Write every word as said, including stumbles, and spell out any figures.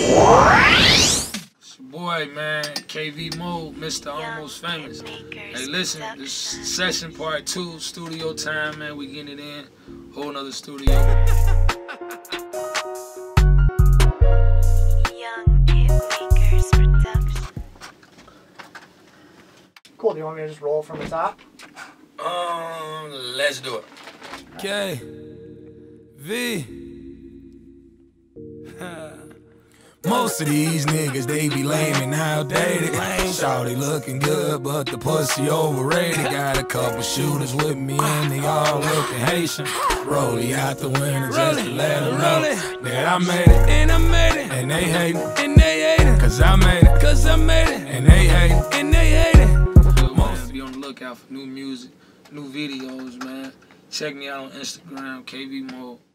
It's your boy, man, K V Mode, Mister Almost Famous. Hey, listen, this session part two, studio time, man. We getting it in. Whole nother studio. Young Hitmakers Production. Cool, do you want me to just roll from the top? Um, let's do it. K V. Most of these niggas, they be lame and outdated. Shawty looking good, but the pussy overrated. Got a couple shooters with me and they all looking Haitian. Rollie out the window just to let them know that I made it, and I made it, and they hating, and they hating, cause I made it, cause I made it, and they hating, and they hating. Good, man. Be on the lookout for new music, new videos, man. Check me out on Instagram, K V Mode.